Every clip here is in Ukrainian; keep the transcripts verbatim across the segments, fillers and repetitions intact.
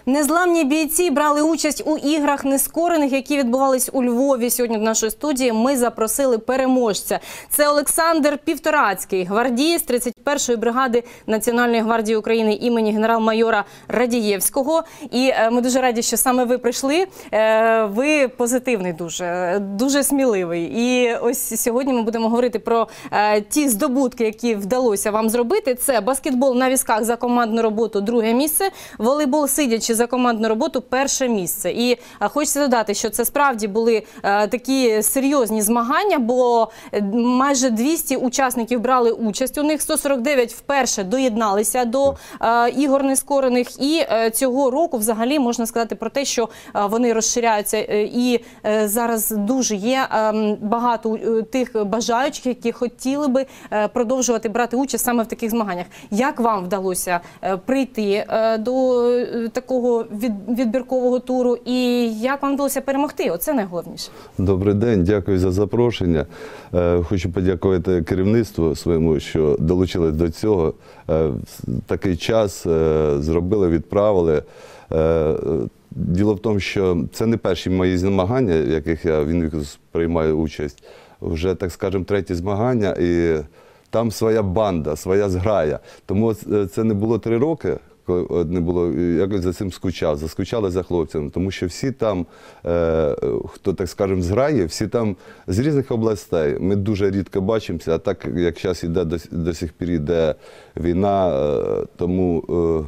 Незламні бійці брали участь у іграх нескорених, які відбувались у Львові. Сьогодні до нашої студії ми запросили переможця. Це Олександр Півторацький, гвардієць тридцять першої бригади Національної гвардії України імені генерал-майора Радієвського. І ми дуже раді, що саме ви прийшли. Ви позитивний дуже, дуже сміливий. І ось сьогодні ми будемо говорити про ті здобутки, які вдалося вам зробити. Це баскетбол на візках за командну роботу – друге місце, волейбол сидячи за командну роботу – перше місце. І хочеться додати, що це справді були такі серйозні змагання, бо майже двісті учасників брали участь у них, сто сорок дев'ять вперше доєдналися до ігор нескорених. І цього року взагалі можна сказати про те, що вони розширяються. І зараз дуже є багато тих бажаючих, які хотіли би продовжувати брати участь саме в таких змаганнях. Як вам вдалося прийти до такого відбіркового туру і як вам вдалося перемогти? Оце найголовніше. Добрий день, дякую за запрошення. Хочу подякувати керівництву своєму, що долучились до цього. Такий час зробили, відправили. Діло в тому, що це не перші мої змагання, в яких я в Invictus приймаю участь. Вже, так скажемо, треті змагання, і там своя банда, своя зграя. Тому це не було три роки, коли не було, якось за цим скучав, заскучали за хлопцями. Тому що всі там, хто, так скажемо, зграє, всі там з різних областей. Ми дуже рідко бачимося, а так, як зараз іде, до, до сих пір йде війна, тому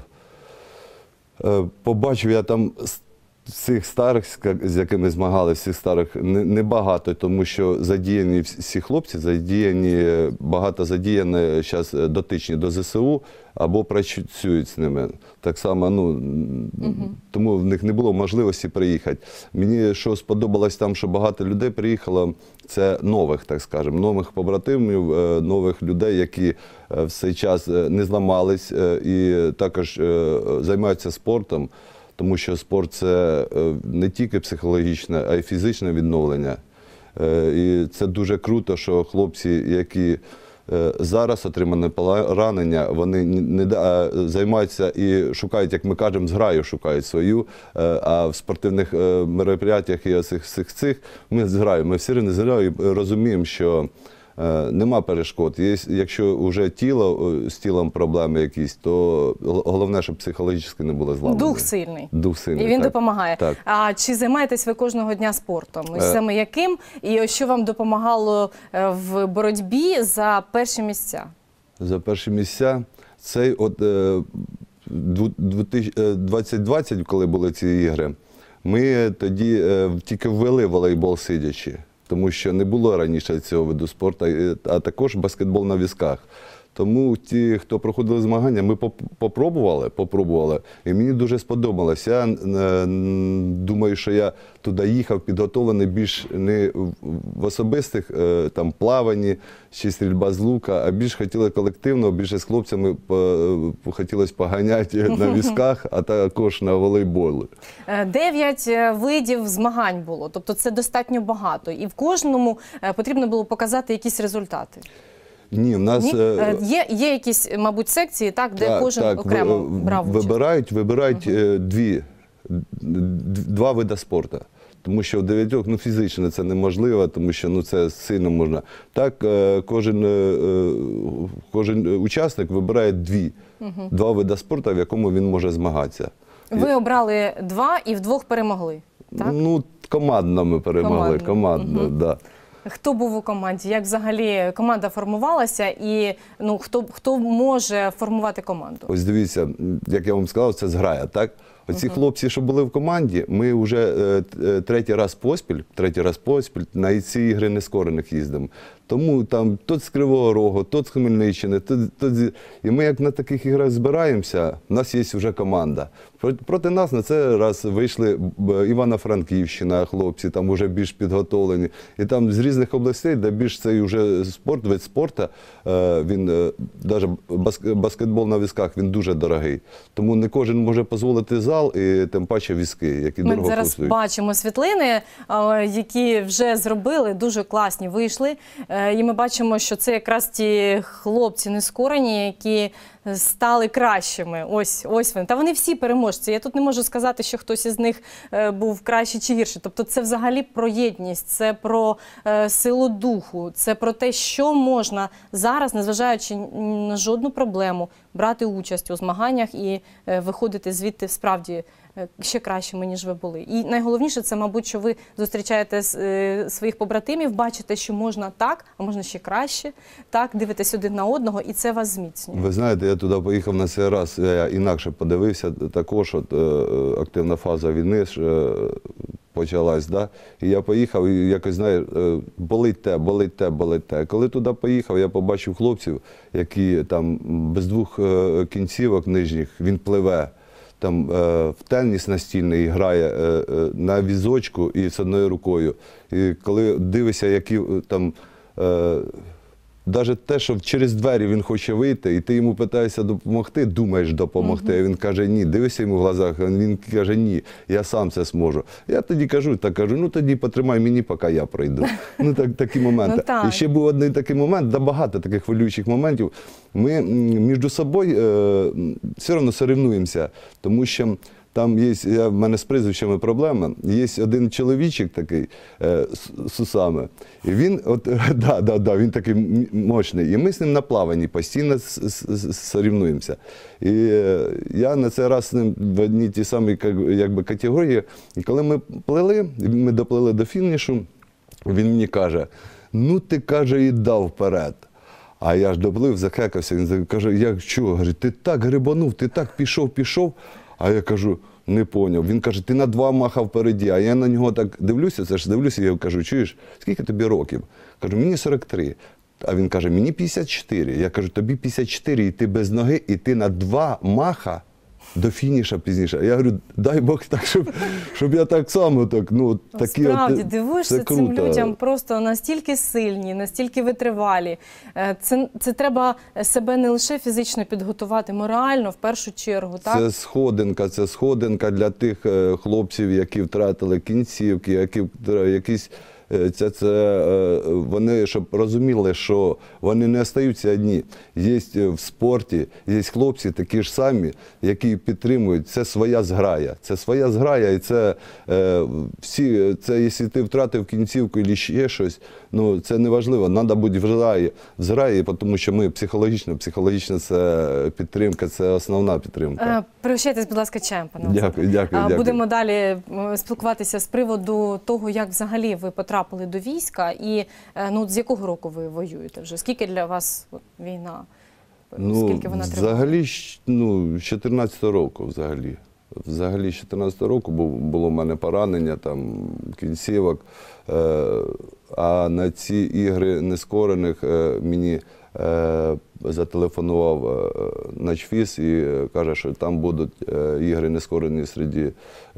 побачив я там цих старих, з якими змагалися, цих старих, небагато, тому що задіяні всі хлопці, задіяні, багато задіяні зараз дотичні до зе се у або працюють з ними. Так само, ну, угу. Тому в них не було можливості приїхати. Мені що сподобалось там, що багато людей приїхало, це нових, так скажемо, нових побратимів, нових людей, які в цей час не зламались і також займаються спортом. Тому що спорт – це не тільки психологічне, а й фізичне відновлення. І це дуже круто, що хлопці, які зараз отримали поранення, вони не займаються і шукають, як ми кажемо, зграю шукають свою, а в спортивних мероприятиях і всіх цих ми зграю. Ми всі не зграю і розуміємо, що нема перешкод. Якщо вже тіло, з тілом проблеми якісь, то головне, щоб психологічно не було зламано. Дух сильний. Дух сильний, і він так. допомагає. Так. А чи займаєтесь ви кожного дня спортом? І саме яким? І що вам допомагало в боротьбі за перші місця? За перші місця? Цей от двадцять двадцять, коли були ці ігри, ми тоді тільки ввели волейбол сидячи. Тому що не було раніше цього виду спорту, а також баскетбол на візках. Тому ті, хто проходили змагання, ми попробували, попробували, і мені дуже сподобалось. Я думаю, що я туди їхав підготовлений більш не в особистих там плаванні чи стрільба з лука, а більш хотіли колективно, більше з хлопцями хотілося поганяти на візках, а також на волейболі. Дев'ять видів змагань було, тобто це достатньо багато, і в кожному потрібно було показати якісь результати. Ні, в нас... Ні? Є, є якісь, мабуть, секції, так, де так, кожен так, окремо брав участь? Вибирають, вибирають угу. дві, два види спорту. Тому що в дев'ятьох, ну, фізично це неможливо, тому що, ну, це сильно можна. Так, кожен, кожен учасник вибирає дві, угу. два види спорту, в якому він може змагатися. Ви обрали два і вдвох перемогли, так? Ну, командно ми перемогли, командно, командно, угу. да. Хто був у команді? Як взагалі команда формувалася і ну, хто, хто може формувати команду? Ось дивіться, як я вам сказав, це зграя, так? Оці uh-huh. хлопці, що були в команді, ми вже е, третій раз поспіль, третій раз поспіль на ці ігри нескорених їздимо. Тому там тот з Кривого Рогу, тот з Хмельниччини, тот, тот з... і ми як на таких іграх збираємося, у нас є вже команда. Проти нас на це раз вийшли Івано-Франківщина, хлопці, там вже більш підготовлені. І там з різних областей, де більш цей вже спорт, вид спорту, він, навіть баскетбол на візках, він дуже дорогий. Тому не кожен може дозволити зал і тим паче візки, які дорого коштують. Ми зараз бачимо світлини, які вже зробили, дуже класні вийшли. І ми бачимо, що це якраз ті хлопці нескорені, які стали кращими. Ось, ось вони. Та вони всі переможні. переможці. Я тут не можу сказати, що хтось із них е, був кращий чи гірший. Тобто це взагалі про єдність, це про е, силу духу, це про те, що можна зараз, незважаючи на жодну проблему, брати участь у змаганнях і е, виходити звідти справді е, ще кращими, ніж ви були. І найголовніше це, мабуть, що ви зустрічаєте е, своїх побратимів, бачите, що можна так, а можна ще краще, так, дивитесь один на одного, і це вас зміцнює. Ви знаєте, я туди поїхав на цей раз, я інакше подивився, також от, е, активна фаза війни ж, е, почалась, да? І я поїхав, і якось, знаю, е, болить те, болить те, болить те. Коли туди поїхав, я побачив хлопців, які там без двох е, кінцівок нижніх, він пливе. Там е, в теніс настільний грає е, е, на візочку і з одною рукою. І коли дивишся, які е, там, е, навіть те, що через двері він хоче вийти, і ти йому питаєшся допомогти, думаєш допомогти, а він каже ні, дивишся йому в глазах, він каже ні, я сам це зможу. Я тоді кажу, так кажу, ну тоді потримай мені, поки я пройду. Ну так, такі моменти. Ну, і ще був один такий момент, да багато таких хвилюючих моментів. Ми між собою е, все одно соревнуємося, тому що там є, я, в мене з прізвищами проблема, є один чоловічик такий е, з, з усами, і він, от, да, да, да, він такий мощний, і ми з ним на плаванні постійно соревнуємося. І е, я на цей раз з ним в одній тій самій якби, категорії, і коли ми плили, ми доплили до фінішу, він мені каже, ну ти, каже, і дав вперед. А я ж доплив, захекався, він каже, як що, каже, ти так грибанув, ти так пішов, пішов. А я кажу, не поняв. Він каже, ти на два маха впереді. А я на нього так дивлюся, це ж дивлюся, я кажу, чуєш, скільки тобі років? Кажу, мені сорок три. А він каже, мені п'ятдесят чотири. Я кажу, тобі п'ятдесят чотири, і ти без ноги, і ти на два маха до фініша пізніше. Я говорю, дай Бог так, щоб, щоб я так само, так, ну, такі Справді, от, дивишся цим людям просто настільки сильні, настільки витривалі. Це, це треба себе не лише фізично підготувати, морально в першу чергу, так? Це сходинка, це сходинка для тих хлопців, які втратили кінцівки, які якісь Це, це, вони, щоб розуміли, що вони не остаються одні. Є в спорті, є хлопці такі ж самі, які підтримують. Це своя зграя. Це своя зграя, і це всі, це якщо ти втратив кінцівку або ще щось, ну це не важливо. Треба бути в зграї, в зграї, тому що ми психологічно, психологічно це підтримка, це основна підтримка. Пригощайтесь, будь ласка, чаєм, пане Дякую, дякую, дякую. Будемо далі спілкуватися з приводу того, як взагалі ви потрапили до війська і ну, з якого року ви воюєте вже? Скільки для вас от, війна? Ну, Скільки вона триває? Взагалі, ну, з чотирнадцятого року взагалі. Взагалі з чотирнадцятого року було в мене поранення, там, кінцівок. А на ці ігри нескорених мені зателефонував начфіз і каже, що там будуть ігри нескорені серед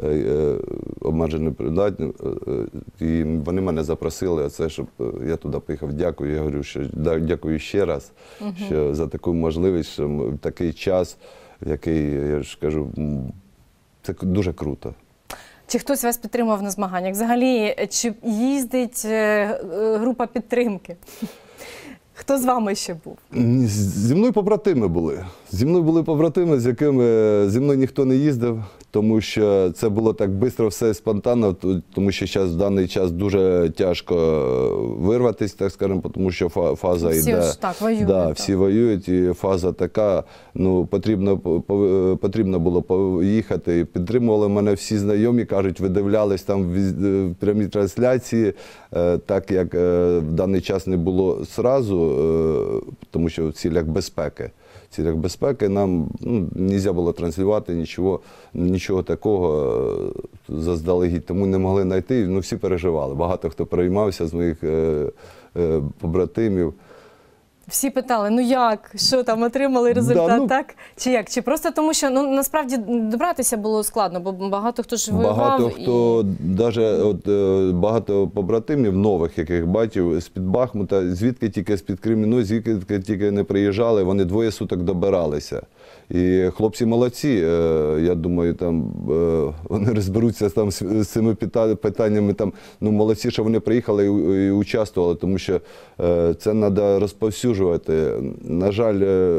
обмежено придатних. І вони мене запросили, а це, щоб я туди поїхав. Дякую. Я говорю, що дякую ще раз, угу. що за таку можливість, що в такий час, який, я ж кажу, це дуже круто. Чи хтось вас підтримував на змаганнях? Взагалі, чи їздить група підтримки? Хто з вами ще був? Зі мною побратими були. Зі мною були побратими, з якими зі мною ніхто не їздив, тому що це було так швидко, все спонтанно, тому що зараз в даний час дуже тяжко вирватися, так скажемо, тому що фаза всі йде. Всі так воюють. Да, так. Всі воюють, і фаза така, ну, потрібно, потрібно було поїхати. Підтримували мене всі знайомі, кажуть, видивлялись там в прямій трансляції, так як в даний час не було зразу, тому що в цілях безпеки. В цілях безпеки нам ну, не можна було транслювати нічого, нічого такого заздалегідь, тому не могли знайти. Ну, всі переживали. Багато хто переймався з моїх е, е, побратимів. Всі питали, ну як, що там, отримали результат, да, ну, так? Чи як? Чи просто тому, що ну, насправді добратися було складно, бо багато хто ж воював. Багато хто, і... даже, от, багато побратимів нових, яких бачив, з-під Бахмута, звідки тільки з-під Креміну, звідки тільки не приїжджали, вони двоє суток добиралися. І хлопці молодці, я думаю, там вони розберуться там з цими питаннями, там, ну, молодці, що вони приїхали і, і участвували, тому що це треба розповсюджувати. На жаль,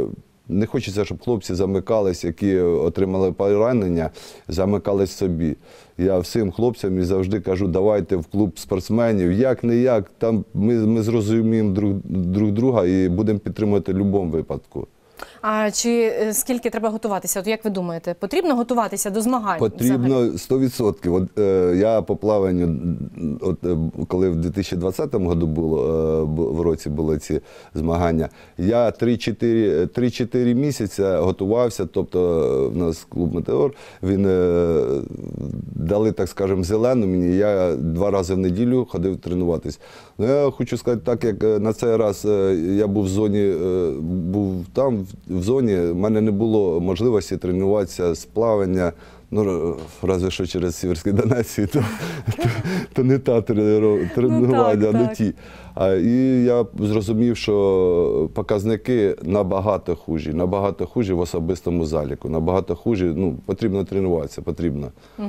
Не хочеться, щоб хлопці замикались, які отримали поранення, замикались собі. Я всім хлопцям і завжди кажу, давайте в клуб спортсменів, як не як, там ми, ми зрозуміємо друг, друг друга і будемо підтримувати в будь-якому випадку. А чи скільки треба готуватися? От як ви думаєте, потрібно готуватися до змагань? Потрібно сто відсотків. От, е, я по плаванню, от, е, коли в дві тисячі двадцятому году було, е, в році були ці змагання, я три-чотири місяці готувався, тобто в нас клуб «Метеор», він е, дали, так скажемо, зелену мені, я два рази в неділю ходив тренуватись. Ну, я хочу сказати, так як на цей раз е, я був в зоні, е, був там, в зоні, в мене не було можливості тренуватися з плавання, ну, разве що через Сіверський Донець, то, то, то не та тренування, ну, так, не так. ті. А, і я зрозумів, що показники набагато хужі, набагато хужі в особистому заліку, набагато хужі, ну, потрібно тренуватися, потрібно. Угу.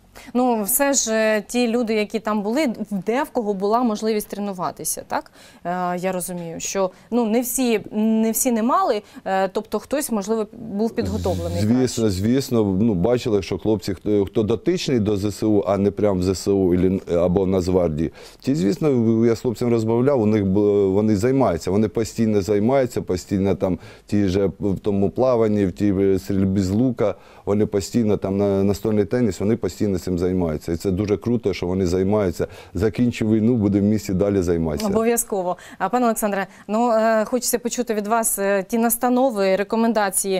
Ну, все ж е, ті люди, які там були, де в кого була можливість тренуватися, так? Е, я розумію, що ну, не всі не, всі не мали, е, тобто хтось, можливо, був підготовлений. Звісно, краще. звісно. Ну, бачили, що хлопці, хто, хто дотичний до ЗСУ, а не прям в ЗСУ або Нацгвардії, ті, звісно, я з хлопцями розмовляв, у них вони займаються, вони постійно займаються, постійно там ті же в тому плаванні, в тій стрільбі з лука, вони постійно там на настольний теніс, вони постійно цим займаються. І це дуже круто, що вони займаються. Закінчу війну, буде в місті далі займатися. Обов'язково. Пане Олександре, ну, хочеться почути від вас ті настанови, рекомендації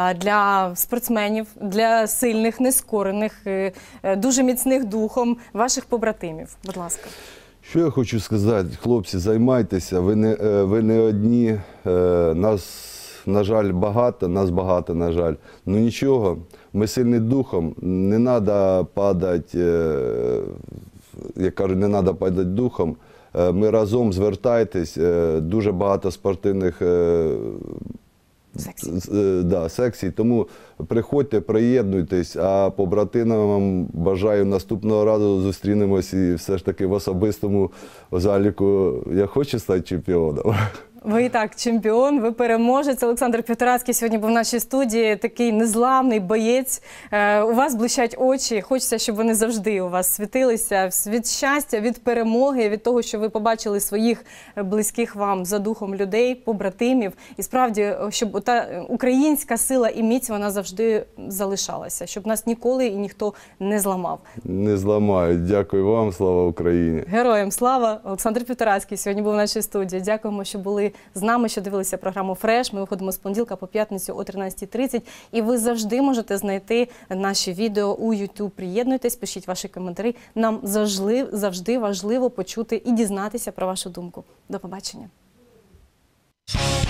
для спортсменів, для сильних, нескорених, дуже міцних духом, ваших побратимів. Будь ласка. Що я хочу сказати? Хлопці, займайтеся, ви не, ви не одні, нас, на жаль, багато, нас багато, на жаль. Ну нічого, ми сильні духом, не треба падати, як кажуть, не треба падати духом. Ми разом, звертайтесь, дуже багато спортивних секцій. Да, секцій, тому приходьте, приєднуйтесь, а побратимам бажаю наступного разу зустрінемось і все ж таки в особистому заліку я хочу стати чемпіоном. Ви і так чемпіон, ви переможець. Олександр Півторацький сьогодні був в нашій студії, такий незламний боєць. Е, у вас блищать очі, хочеться, щоб вони завжди у вас світилися від щастя, від перемоги, від того, що ви побачили своїх близьких вам за духом людей, побратимів. І справді, щоб та українська сила і міць, вона завжди залишалася, щоб нас ніколи і ніхто не зламав. Не зламають. Дякую вам, слава Україні. Героям слава! Олександр Півторацький сьогодні був в нашій студії. Дякуємо, що були з нами, що дивилися програму «Фреш». Ми виходимо з понеділка по п'ятницю о тринадцятій тридцять. І ви завжди можете знайти наші відео у YouTube. Приєднуйтесь, пишіть ваші коментарі. Нам завжди, завжди важливо почути і дізнатися про вашу думку. До побачення.